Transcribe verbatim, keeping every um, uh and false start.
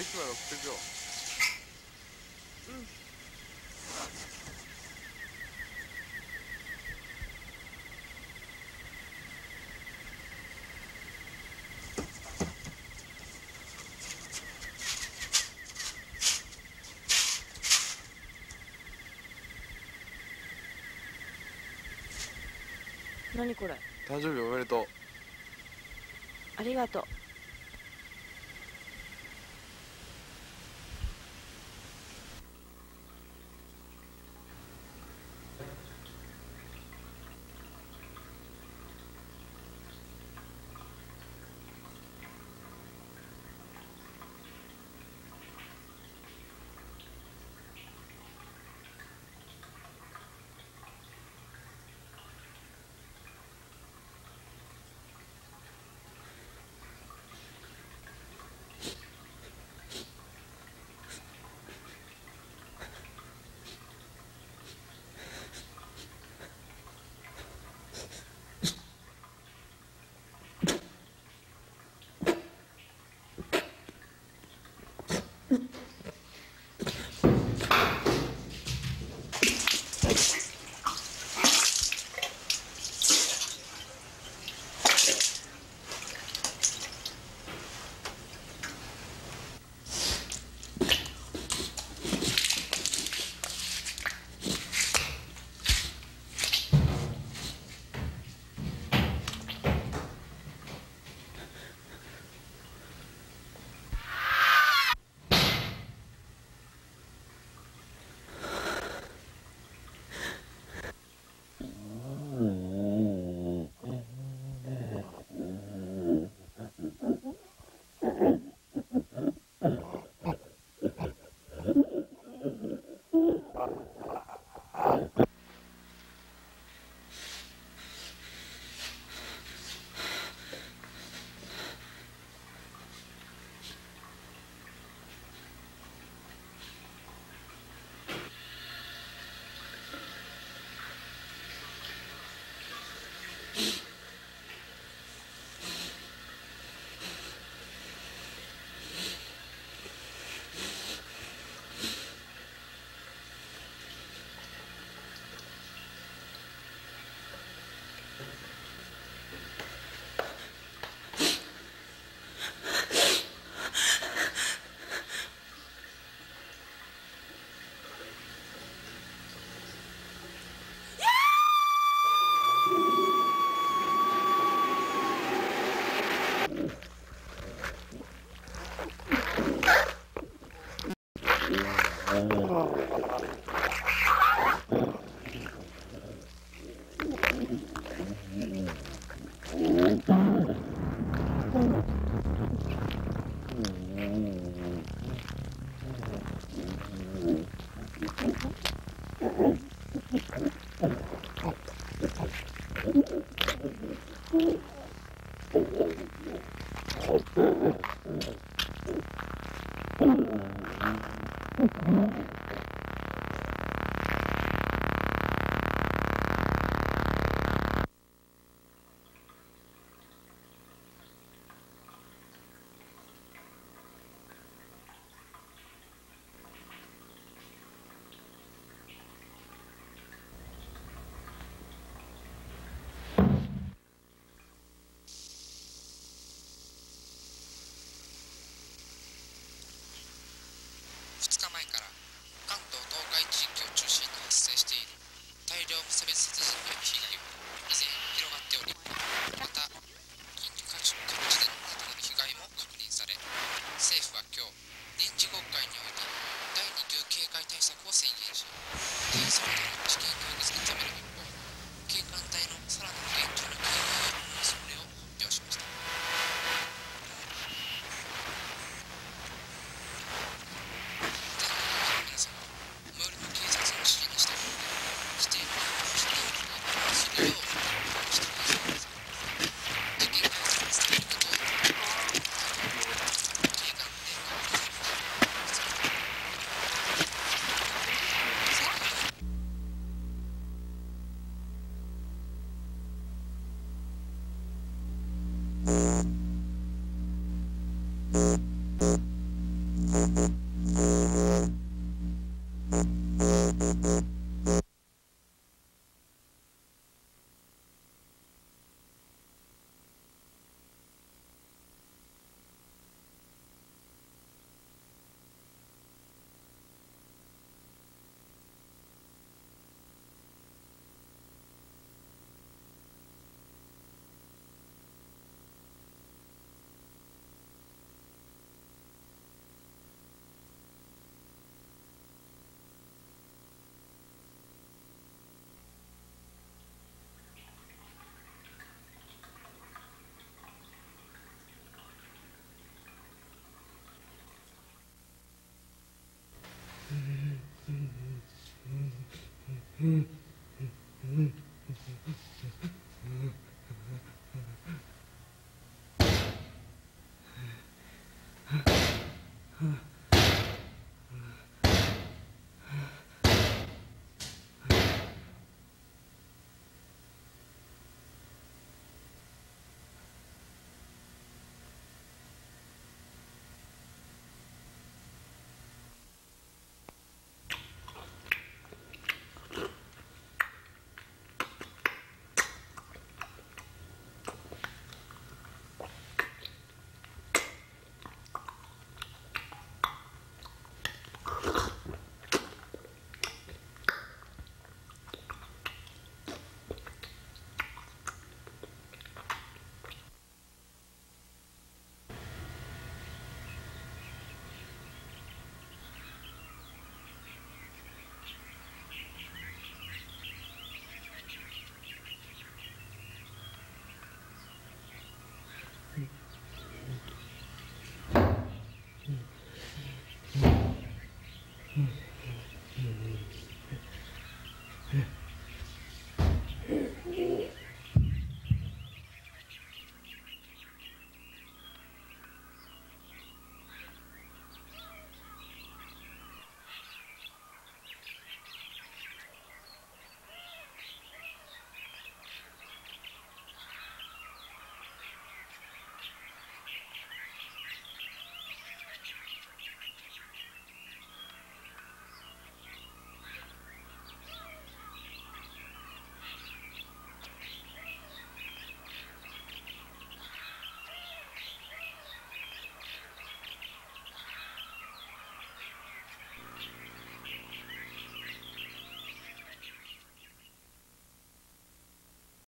駅まで送ってくよ。 うん。何これ。 誕生日おめでとう。 ありがとう。 ふつかまえから関東東海地域を中心に発生している大量無差別殺人による被害は依然広がっており、また近各地での新たなる被害も確認され、政府は今日臨時国会においてだいに級警戒対策を宣言し、迅速なる事件解決に努める一方、警官隊のさらなる厳重な警戒を行うつもりを発表しました。皆様、最寄りの警察の指示に従って指定の指定をするようお願いしてください。事件解決に努めることを警官で確認します。 you うんうんうんうん